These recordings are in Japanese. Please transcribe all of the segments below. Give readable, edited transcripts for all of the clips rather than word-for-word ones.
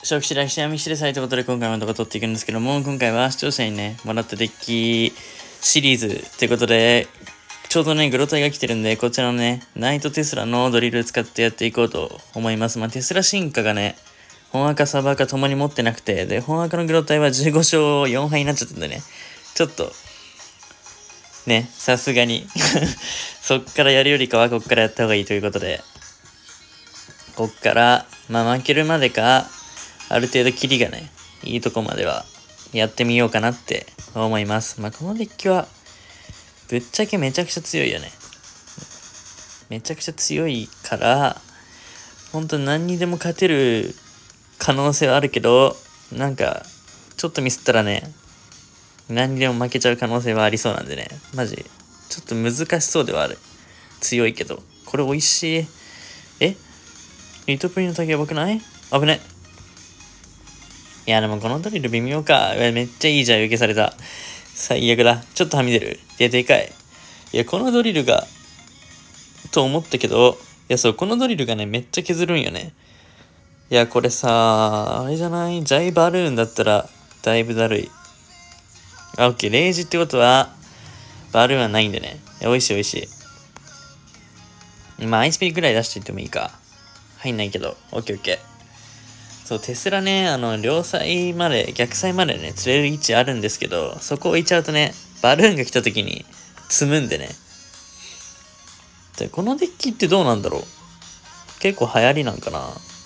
初期歴史闇知りサイということで今回も動画撮っていくんですけども、今回は視聴者にね、もらったデッキシリーズということで、ちょうどね、グロタイが来てるんで、こちらのね、ナイトテスラのドリル使ってやっていこうと思います。テスラ進化がね、本赤サバ赤ともに持ってなくて、で、本赤のグロタイは15勝4敗になっちゃったんでね、ちょっと、ね、さすがにそっからやるよりかはこっからやった方がいいということで、こっから、負けるまでか、ある程度キリがね、いいとこまではやってみようかなって思います。このデッキは、ぶっちゃけめちゃくちゃ強いよね。めちゃくちゃ強いから、ほんと何にでも勝てる可能性はあるけど、ちょっとミスったらね、何にでも負けちゃう可能性はありそうなんでね、マジ、ちょっと難しそうではある。強いけど。これ美味しい。リトプリの竹やばくない？危ね。いや、でもこのドリル微妙か。めっちゃいいじゃん、受けされた。最悪だ。ちょっとはみ出る。いや、でかい。いや、このドリルが、と思ったけど、いや、そう、このドリルがね、めっちゃ削るんよね。いや、これさ、あれじゃない？ジャイバルーンだったら、だいぶだるい。オッケー、レイジってことは、バルーンはないんでね。美味しい美味しい。アイスピリぐらい出していってもいいか。入んないけど。オッケーオッケー。そう、テスラね、両サイまで、逆サイまでね、釣れる位置あるんですけど、そこ置いちゃうとね、バルーンが来た時に積むんでね。で、このデッキってどうなんだろう？結構流行りなんか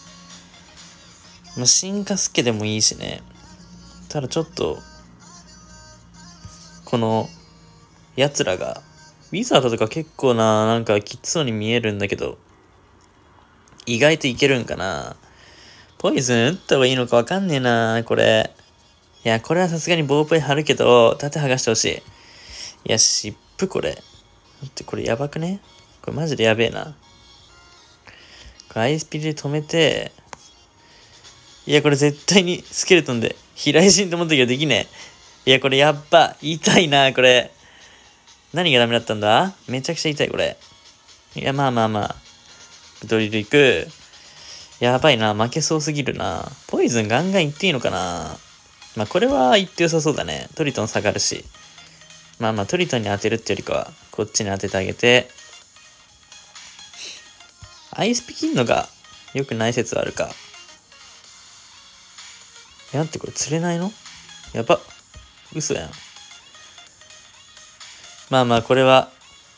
な？進化スケでもいいしね。ただちょっと、この、奴らが、ウィザードとか結構きつそうに見えるんだけど、意外といけるんかな？ポイズン打った方がいいのかわかんねえな、これ。いや、これはさすがに棒ポイ貼るけど、盾剥がしてほしい。いや、湿布これ。待って、これやばくね？これマジでやべえな。これアイスピリで止めて、いや、これ絶対にスケルトンで、平石と思ったけどできねえ。いや、これやっば。痛いな、これ。何がダメだったんだ？めちゃくちゃ痛い、これ。いや、ドリル行く。やばいな、負けそうすぎるな。ポイズンガンガンいっていいのかな？これは言って良さそうだね。トリトン下がるし。トリトンに当てるってよりかは、こっちに当ててあげて。アイスピ切んのが良くない説はあるか。待って、これ釣れないの？やば。嘘やん。これは。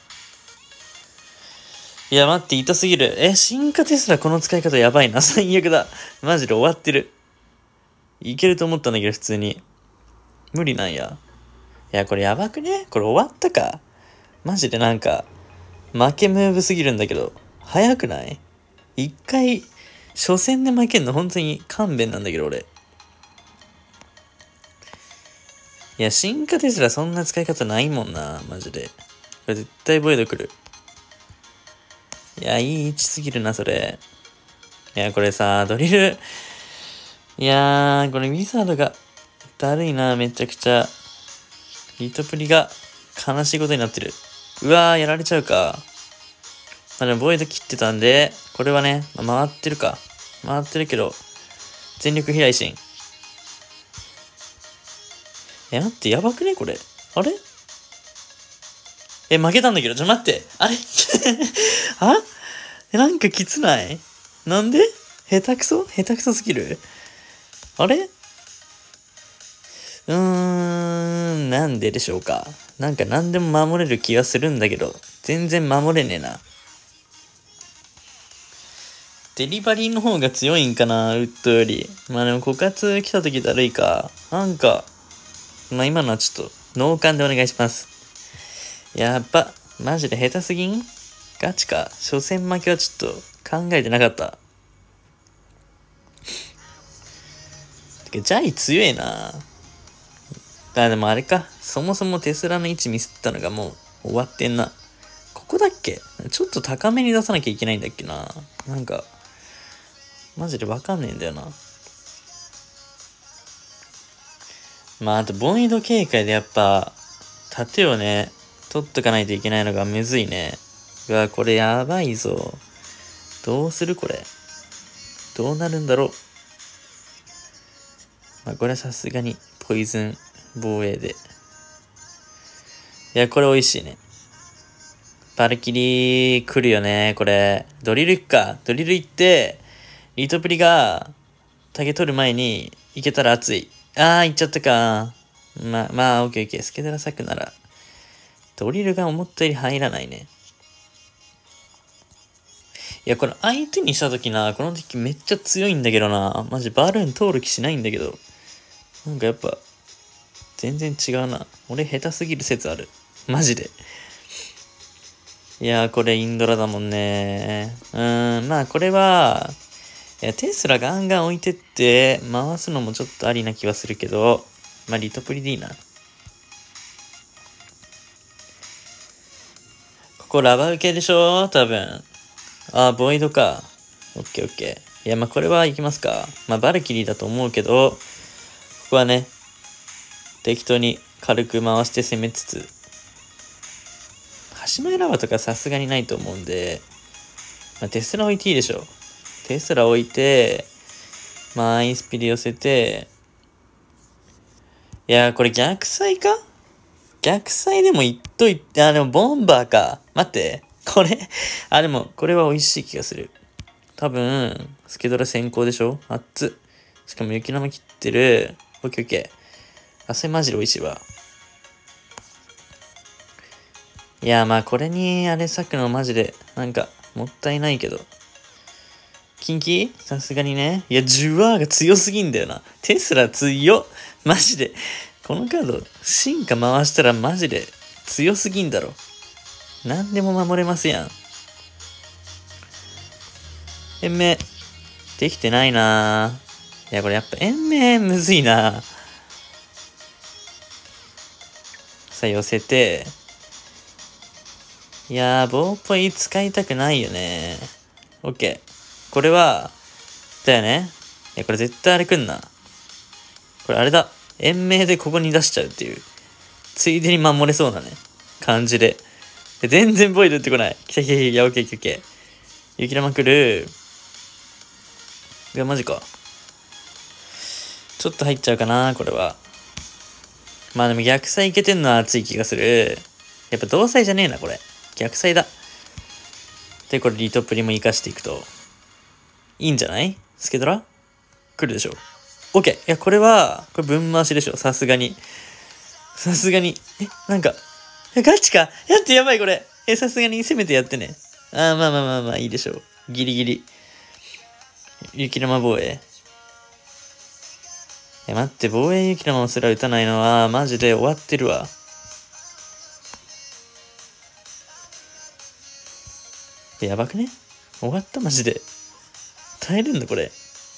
いや、待って、痛すぎる。進化テスラこの使い方やばいな。最悪だ。マジで終わってる。いけると思ったんだけど、普通に。無理なんや。いや、これやばくね？これ終わったか？マジで負けムーブすぎるんだけど。早くない？一回、初戦で負けんの本当に勘弁なんだけど、俺。いや、進化テスラそんな使い方ないもんな、マジで。これ絶対ボイド来る。いや、いい位置すぎるな、それ。いや、これさ、ドリル。いやー、これウィザードがだるいな、めちゃくちゃ。リトプリが悲しいことになってる。うわー、やられちゃうか。でもボイド切ってたんで、これはね、回ってるか。回ってるけど、全力飛来心。待って、やばくねこれ。あれ負けたんだけど、待って。あれきつない？なんで？下手くそすぎる？あれ？なんででしょうか。何でも守れる気がするんだけど、全然守れねえな。デリバリーの方が強いんかな、ウッドより。でも枯渇来た時だるいか。今のはちょっと、脳幹でお願いします。やっば、マジで下手すぎん？ガチか。初戦負けはちょっと考えてなかった。ジャイ強えな。でもあれか。そもそもテスラの位置ミスったのがもう終わってんな。ここだっけ？ちょっと高めに出さなきゃいけないんだっけな。マジでわかんねえんだよな。あと、ボイド警戒でやっぱ、盾をね、取っとかないといけないのがむずいね。うわ、これやばいぞ。どうするこれ。どうなるんだろう。 まあ、これはさすがにポイズン防衛で。いや、これ美味しいね。バルキリー来るよね、これ。ドリル行くか。ドリル行って、リトプリが、タゲ取る前に行けたら熱い。行っちゃったか。まあ、オッケーオッケー。スケドラサクなら。ドリルが思ったより入らないね。いや、これ相手にしたときな、この敵めっちゃ強いんだけどな。マジバルーン通る気しないんだけど。なんかやっぱ、全然違うな。俺下手すぎる説ある。マジで。いやー、これインドラだもんね。まあこれは、いや、テスラガンガン置いてって回すのもちょっとありな気はするけど、まあリトプリでいいな。ここラバ受けでしょ多分。ボイドか。オッケーオッケー。いや、まあこれはいきますか。まあバルキリーだと思うけど、ここはね、適当に軽く回して攻めつつ、端前ラバとかさすがにないと思うんで、まあ、テスラ置いていいでしょ。テスラ置いて、まあアインスピで寄せて、いや、これ逆サイか逆サイでも言っといて、でもボンバーか。待って。これでも、これは美味しい気がする。多分、スケドラ先行でしょ熱っ。しかも雪生切ってる。オッケーオッケー。汗マジで美味しいわ。いや、まあこれにあれ咲くのマジで、なんか、もったいないけど。キンキさすがにね。いや、ジュワーが強すぎんだよな。テスラ強っ。マジで。このカード、進化回したらマジで強すぎんだろ。何でも守れますやん。延命。できてないなぁ。いや、これやっぱ延命むずいなぁ。さあ、寄せて。いやー、棒っぽい使いたくないよね。オッケー。これは、だよね。いや、これ絶対あれくんな。これあれだ。延命でここに出しちゃうっていう。ついでに守れそうなね。感じで。全然ボイド打ってこない。来た来た来た。いや、オッケーオッケーオッケー。雪玉来る。いや、マジか。ちょっと入っちゃうかな、これは。まあでも逆サイいけてんのは熱い気がする。やっぱ同サイじゃねえな、これ。逆サイだ。で、これリトプリも活かしていくと。いいんじゃないスケドラ来るでしょ。オッケー。いや、これ分回しでしょ。さすがに。さすがに。なんか、ガチか。やってやばい、これ。さすがに攻めてやってね。まあ、いいでしょう。ギリギリ。雪玉防衛。待って、防衛雪玉すら打たないのは、マジで終わってるわ。やばくね終わったマジで。耐えるんだ、これ。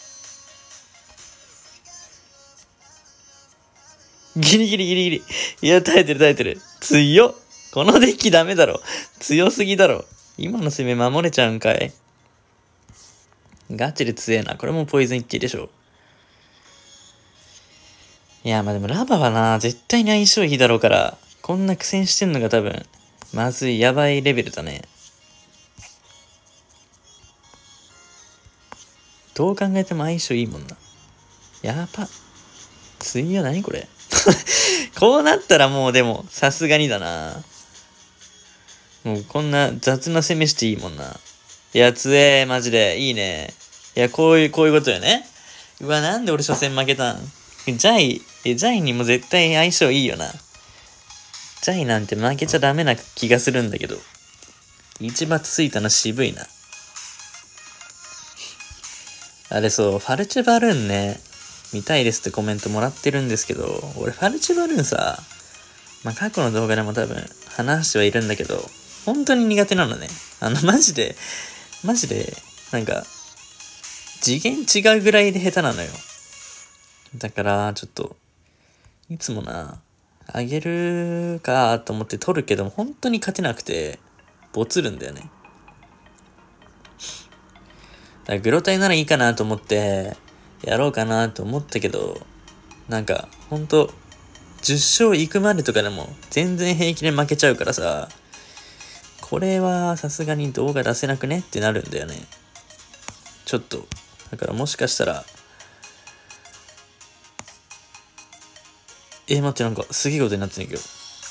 ギリギリ。いや、耐えてる。強っ。このデッキダメだろ。強すぎだろ。今の攻め守れちゃうんかい。ガチで強えな。これもポイズン1でしょ。いや、まあでもラバはな、絶対に相性いいだろうから、こんな苦戦してんのが多分、まずい、やばいレベルだね。どう考えても相性いいもんな。やば。強いよ、何これ。こうなったらもうでも、さすがにだな。もうこんな雑な攻めしていいもんな。いや、強え、マジで。いいね。いや、こういうことよね。うわ、なんで俺初戦負けたん？ジャイにも絶対相性いいよな。ジャイなんて負けちゃダメな気がするんだけど。一抜ついたの渋いな。あれそう、ファルチェバルーンね、見たいですってコメントもらってるんですけど、俺ファルチェバルーンさ、まあ過去の動画でも多分話してはいるんだけど、本当に苦手なのね。マジで、なんか、次元違うぐらいで下手なのよ。だから、ちょっと、いつもな、あげるかと思って取るけども、本当に勝てなくて、ボツるんだよね。だからグロタイならいいかなと思って、やろうかなと思ったけど、なんか、ほんと、10勝いくまでとかでも、全然平気で負けちゃうからさ、これはさすがに動画出せなくねってなるんだよね。ちょっと、だからもしかしたら、 待って、なんかすげえことになってんだけど。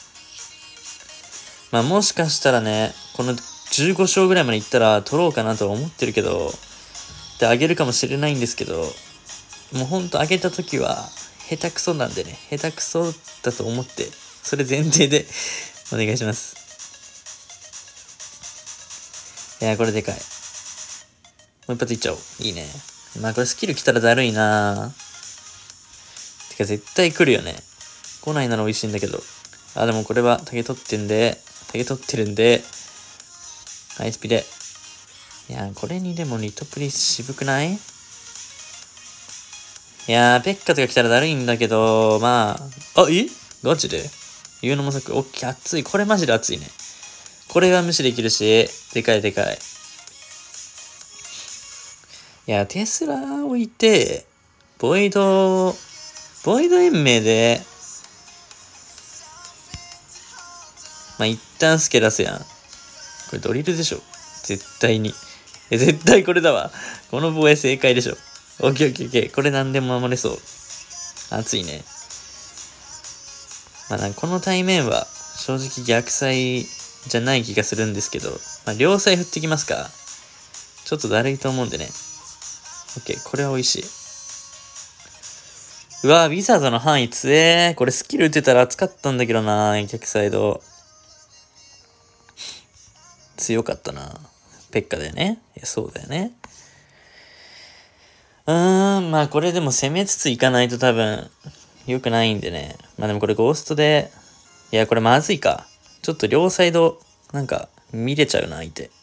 まあもしかしたらね、この15勝ぐらいまでいったら取ろうかなとは思ってるけど、で、あげるかもしれないんですけど、もうほんとあげた時は、下手くそなんでね、下手くそだと思って、それ前提でお願いします。いや、これでかい。もう一発いっちゃおう。いいね。まあこれスキル来たらだるいなてか絶対来るよね。来ないなら美味しいんだけど。あ、でもこれは竹取ってるんで、ハイスピで。いや、これにでもリトプリ渋くない？いやペッカとか来たらだるいんだけど、まあ、ガチで言うのもさく、おっきい、熱い。これマジで熱いね。これは無視できるし、でかい。いや、テスラ置いて、ボイド延命で、まあ、一旦スケ出すやん。これドリルでしょ。絶対に。絶対これだわ。この防衛正解でしょ。オッケー。これ何でも守れそう。熱いね。まあ、なんかこの対面は、正直逆サイじゃない気がするんですけど、まあ、両サイ振ってきますか。ちょっとだるいと思うんでね。オッケー、これは美味しい。うわ、ウィザードの範囲強え。これスキル打てたら熱かったんだけどな、逆サイド。強かったな。ペッカだよね。いや、そうだよね。まあこれでも攻めつついかないと多分良くないんでね。まあでもこれゴーストで、いやこれまずいか。ちょっと両サイドなんか見れちゃうな相手。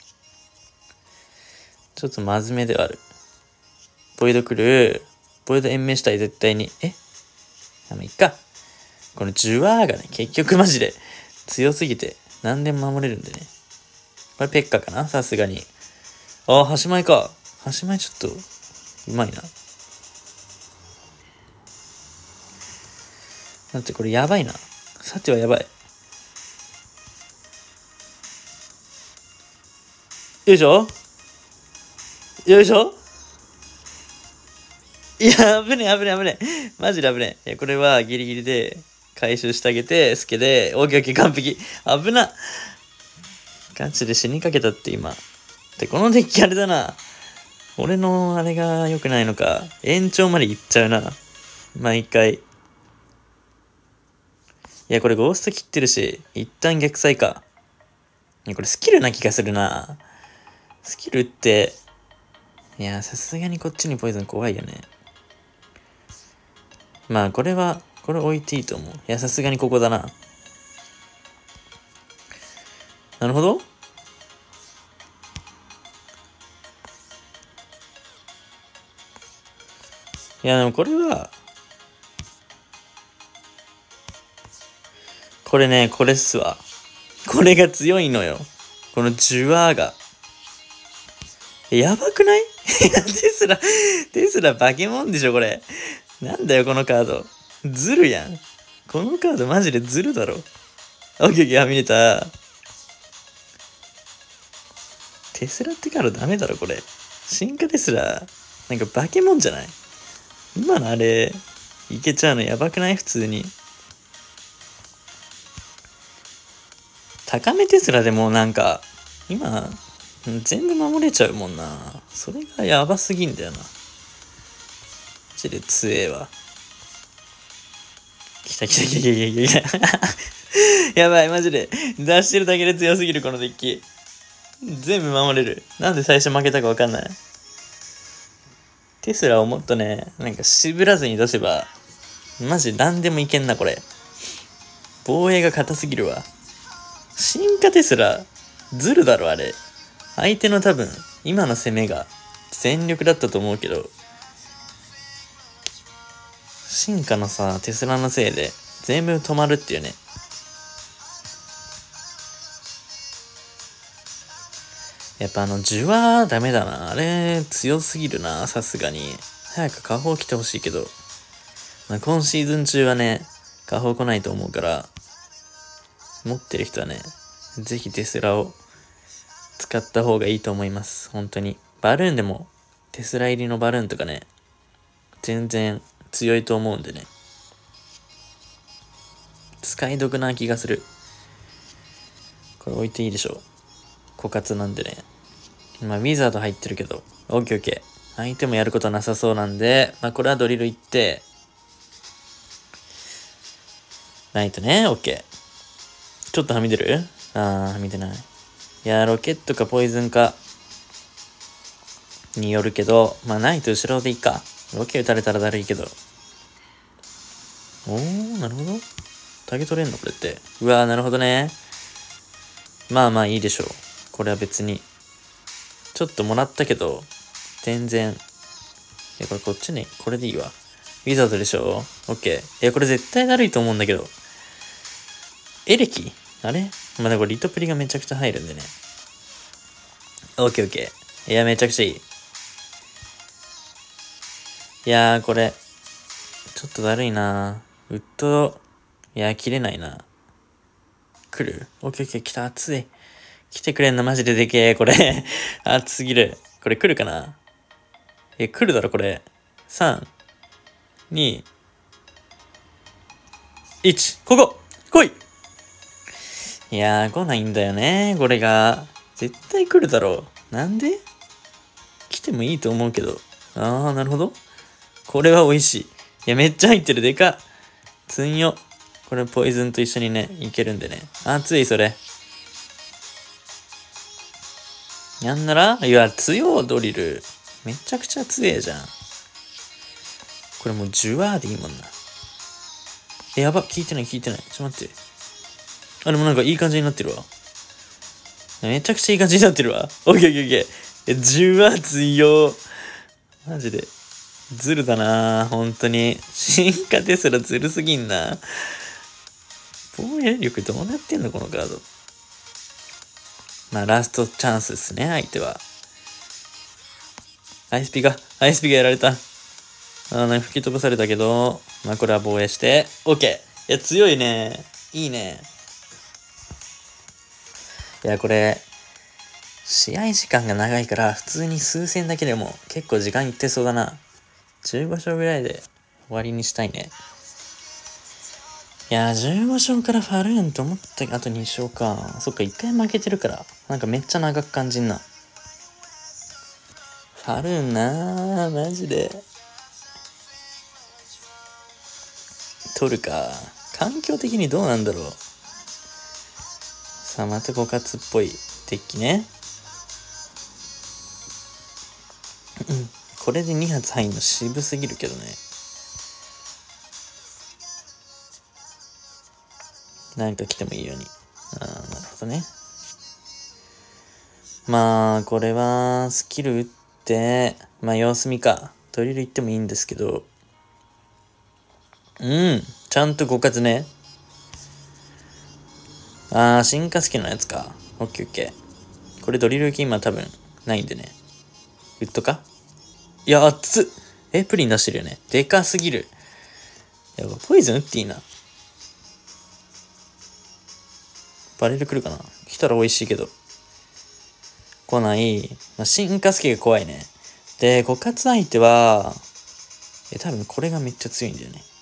ちょっとまずめではある。ボイド来る。ボイド延命したい絶対に。まあいっか。このジュワーがね結局マジで強すぎて何でも守れるんでね。これペッカかなさすがに。端前か。端前ちょっとうまいな。だってこれやばいな。さてはやばい。よいしょいや、危ねえ。マジで危ねえ。いや、これはギリギリで回収してあげて、スケで、オッケー完璧。危な。ガチで死にかけたって今。で、このデッキあれだな。俺のあれが良くないのか。延長まで行っちゃうな。毎回。いや、これゴースト切ってるし、一旦逆サイか。いや、これスキルな気がするな。スキルって、いや、さすがにこっちにポイズン怖いよね。まあ、これ置いていいと思う。いや、さすがにここだな。なるほど。いや、でもこれは、これね、これっすわ。これが強いのよ。このジュワーが。やばくないテスラ化け物でしょ、これ。なんだよ、このカード。ズルやん。このカードマジでズルだろ。オッケー、はみ出た。テスラってカードダメだろ、これ。進化テスラ、なんか化け物じゃない？今のあれ、いけちゃうのやばくない？普通に。高めテスラでもなんか、今、全部守れちゃうもんな。それがやばすぎんだよな。マジで強えわ。来た。やばい、マジで。出してるだけで強すぎる、このデッキ。全部守れる。なんで最初負けたかわかんない。テスラをもっとね、なんか渋らずに出せば、マジ何でもいけんな、これ。防衛が硬すぎるわ。進化テスラ、ズルだろ、あれ。相手の多分、今の攻めが全力だったと思うけど、進化のさ、テスラのせいで全部止まるっていうね。やっぱジュワーダメだな。あれ、強すぎるな、さすがに。早く下方来てほしいけど。まあ、今シーズン中はね、下方来ないと思うから、持ってる人はね、ぜひテスラを使った方がいいと思います。本当に。バルーンでも、テスラ入りのバルーンとかね、全然強いと思うんでね。 使い得な気がする。これ置いていいでしょ。枯渇なんでね。まあ、ウィザード入ってるけど。オッケーオッケー。相手もやることなさそうなんで、まあ、これはドリル行って、ないとね、オッケー。ちょっとはみ出る？はみ出ない。いや、ロケットかポイズンか、によるけど、まあ、ないと後ろでいいか。ロケ打たれたらだるいけど。なるほど。タゲ取れんのこれって。うわー、なるほどね。まあまあいいでしょう。これは別に。ちょっともらったけど、全然。これこっちね。これでいいわ。ウィザードでしょ？オッケー。これ絶対だるいと思うんだけど。エレキあれまだこれリトプリがめちゃくちゃ入るんでね。オッケーオッケー。いや、めちゃくちゃいい。いやー、これ、ちょっとだるいな。ウッド、いや、切れないな。来る？オッケーオッケー、来た、熱い。来てくれんのマジででけえ、これ。熱すぎる。これ来るかな？来るだろ、これ。3、2、1、ここ来い！いやー、来ないんだよね、これが。絶対来るだろう。なんで？来てもいいと思うけど。なるほど。これは美味しい。いや、めっちゃ入ってる。でかっ。つんよ。これポイズンと一緒にね、いけるんでね。熱い、それ。なんならいや、強いドリル。めちゃくちゃ強えじゃん。これもうジュワーでいいもんな。やば、聞いてない。ちょっと待って。でもなんかいい感じになってるわ。めちゃくちゃいい感じになってるわ。オッケーオッケーオッケー。ジュワー強。マジで。ズルだなぁ、本当に。進化テスラズルすぎんな。防衛力どうなってんのこのカード。まあ、ラストチャンスですね、相手は。アイスピがやられた。吹き飛ばされたけど、まあ、これは防衛して、OK! いや、強いね。いいね。いや、これ、試合時間が長いから、普通に数戦だけでも結構時間いってそうだな。15勝ぐらいで終わりにしたいね。いやー、15勝からファルーンと思ったけど、あと2勝か。そっか、1回負けてるから、なんかめっちゃ長く感じんな。ファルーンなー、マジで。取るか。環境的にどうなんだろう。さあ、また枯渇っぽいデッキね。これで2発入んの渋すぎるけどね。なんか来てもいいように。なるほどね。まあ、これは、スキル打って、まあ、様子見か。ドリル行ってもいいんですけど。ちゃんと枯渇ね。進化スキルのやつか。オッケーオッケー。これドリル行き今多分ないんでね。ウッドか？いや、熱っ。プリン出してるよね。でかすぎる。やば、ポイズン打っていいな。バレル来るかな？来たら美味しいけど。来ない。まあ、進化スキルが怖いね。で、枯渇相手は、多分これがめっちゃ強いんだよね。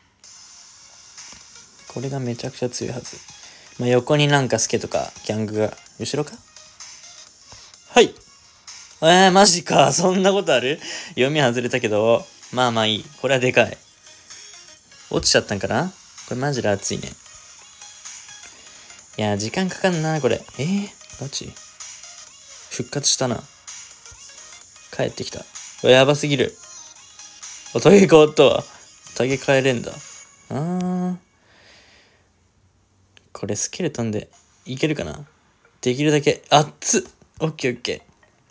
これがめちゃくちゃ強いはず。まあ、横になんかスケとかギャングが、後ろか？はい。マジか。そんなことある？読み外れたけど、まあまあいい。これはでかい。落ちちゃったんかな？これマジで熱いね。いや、時間かかんな、これ。ガチ？復活したな。帰ってきた。やばすぎる。タゲ変わったわ。タゲ変えれんだ。これスケルトンでいけるかな？できるだけ。熱っ！オッケーオッケ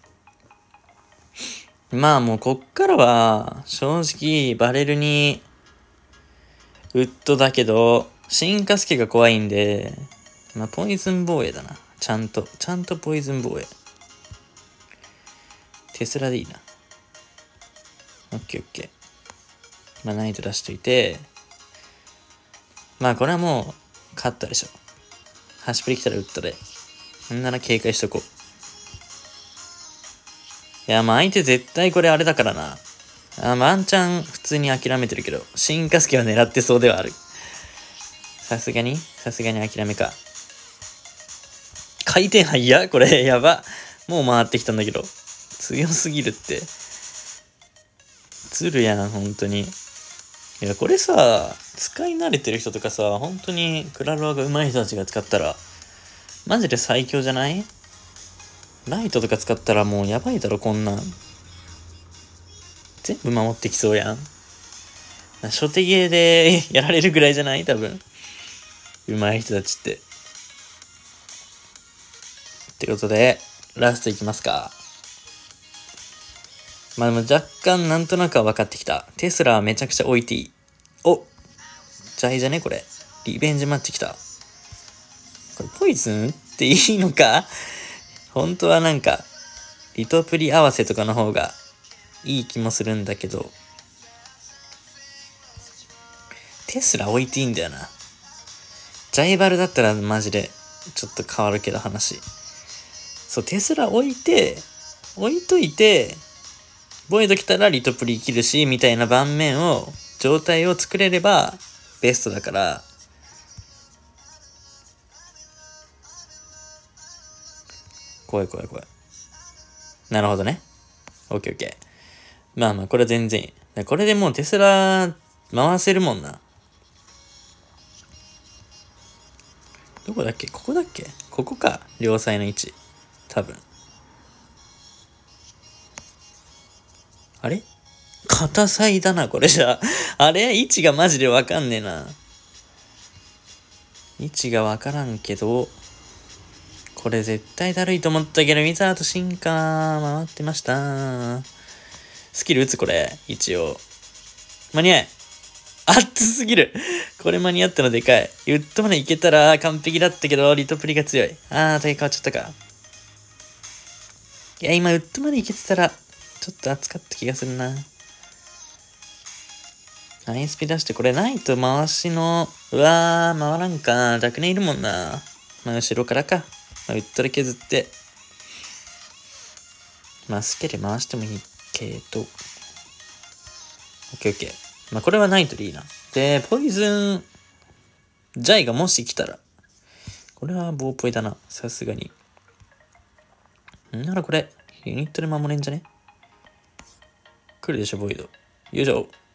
ー。まあもうこっからは、正直バレルに、ウッドだけど、進化スケが怖いんで、まあポイズン防衛だな。ちゃんとポイズン防衛。テスラでいいな。オッケーオッケー。まあナイト出しといて、まあこれはもう、勝ったでしょ。ハシプリ来たらウッドで。そんなら警戒しとこう。いや、まあ相手絶対これあれだからな。ワンチャン普通に諦めてるけど、進化スケは狙ってそうではある。 さすがに諦めか。回転早っこれ、やば。もう回ってきたんだけど。強すぎるって。ずるやん、本当に。いや、これさ、使い慣れてる人とかさ、本当にクラロワが上手い人たちが使ったら、マジで最強じゃない？ライトとか使ったらもうやばいだろ、こんなん。全部守ってきそうやん。初手ゲーでやられるぐらいじゃない？多分。上手い人たちって。ってことで、ラストいきますか。まあでも若干なんとなくは分かってきた。テスラはめちゃくちゃ置いていい。お、ジャイじゃねこれ。リベンジマッチきた。これポイズンっていいのか？本当はなんか、リトプリ合わせとかの方がいい気もするんだけど、テスラ置いていいんだよな。ジャイバルだったらマジでちょっと変わるけど話。そう、テスラ置いといて、ボイド来たらリトプリ生きるし、みたいな状態を作れればベストだから、怖い。なるほどね。オッケー。まあこれは全然いい。これでもうテスラ回せるもんな。どこだっけ？ここだっけ？ここか。両サイの位置。多分。あれ？片サイだな、これじゃ。あれ？位置がマジでわかんねえな。位置がわからんけど、これ絶対だるいと思ったけど、ウィザード進化回ってました。スキル打つこれ、一応。間に合い。熱すぎる。これ間に合ったのでかい。ウッドまでいけたら完璧だったけど、リトプリが強い。体変わっちゃったか。いや、今ウッドまでいけてたら、ちょっと熱かった気がするな。ナイスピ出して、これナイト回しの、回らんか。ダクネいるもんな。後ろからか。ウッドで削って。スケで回してもいいけど。オッケー。これはナイトでいいな。で、ポイズン、ジャイがもし来たら。これは棒っぽいだな。さすがに。ならこれ、ユニットで守れんじゃね？来るでしょ、ボイド。よ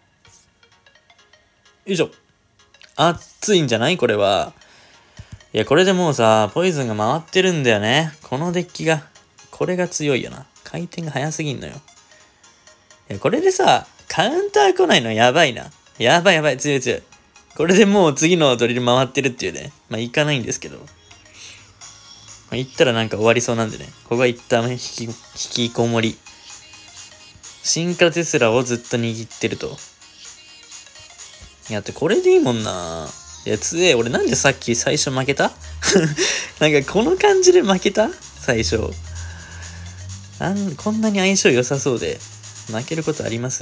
いしょ。熱いんじゃないこれは。いや、これでもうさ、ポイズンが回ってるんだよね。このデッキが。これが強いよな。回転が早すぎんのよ。いや、これでさ、カウンター来ないのやばいな。やばい。強い。これでもう次のドリル回ってるっていうね。行かないんですけど。行ったらなんか終わりそうなんでね。ここは一旦引きこもり。進化テスラをずっと握ってると。いや、これでいいもんな。いや、強え。俺なんでさっき最初負けた？なんかこの感じで負けた？最初。こんなに相性良さそうで、負けることあります？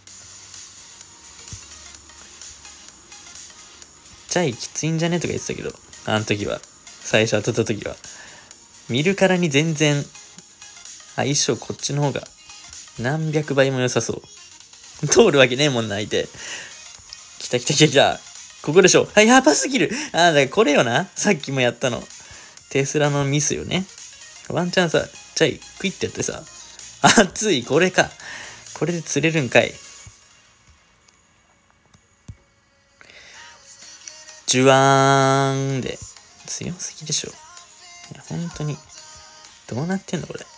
ジャイきついんじゃねとか言ってたけど、あの時は。最初当たった時は。見るからに全然、相性こっちの方が、何百倍も良さそう。通るわけねえもんな、相手。来た。ここでしょ。やばすぎる。だからこれよな。さっきもやったの。テスラのミスよね。ワンチャンさ、ジャイ、クイッてやってさ、熱い、これか。これで釣れるんかい。ジュワーンで、強すぎでしょ。いや、本当に。どうなってんのこれ。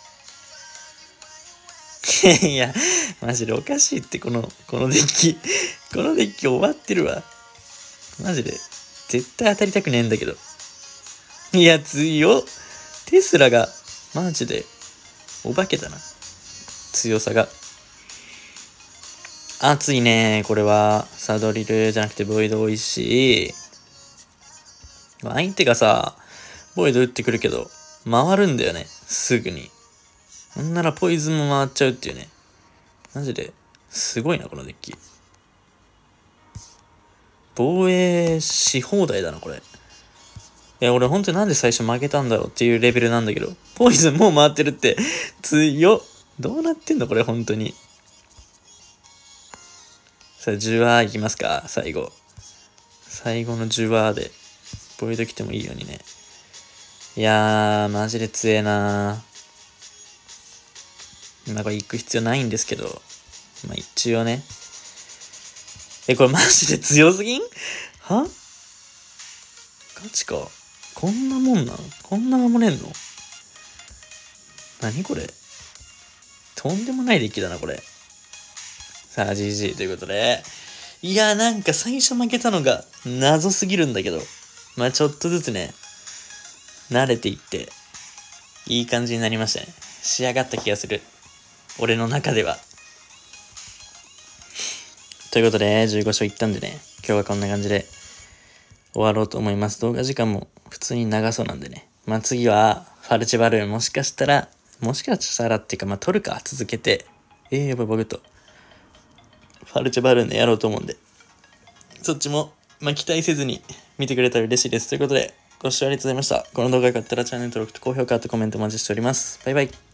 いや、マジでおかしいって、このデッキ。このデッキ終わってるわ。マジで。絶対当たりたくねえんだけど。いや、強っ。テスラが、マジで、お化けだな。強さが。熱いね、これは。サドリルじゃなくてボイド多いし。相手がさ、ボイド打ってくるけど、回るんだよね。すぐに。なんならポイズンも回っちゃうっていうね。マジで、すごいな、このデッキ。防衛し放題だな、これ。いや、俺ほんとなんで最初負けたんだろうっていうレベルなんだけど。ポイズンもう回ってるって。強っ。どうなってんのこれ、ほんとに。さあ、10話いきますか、最後。 最後の10話でボイド来てもいいようにね。いやー、マジで強えなー。これ行く必要ないんですけど、一応ね。これマジで強すぎん？は？ガチか。こんなもんなん？こんな守れんの？何これ？とんでもないデッキだな、これ。さあ、GG ということで。いや、なんか最初負けたのが謎すぎるんだけど。ちょっとずつね、慣れていって、いい感じになりましたね。仕上がった気がする。俺の中では。ということで、15勝いったんでね、今日はこんな感じで終わろうと思います。動画時間も普通に長そうなんでね。次は、ファルチェバルーンもしかしたらっていうか、取るか、続けて。やばい、バグった。ファルチェバルーンでやろうと思うんで。そっちも、期待せずに見てくれたら嬉しいです。ということで、ご視聴ありがとうございました。この動画が良かったらチャンネル登録と高評価とコメントお待ちしております。バイバイ。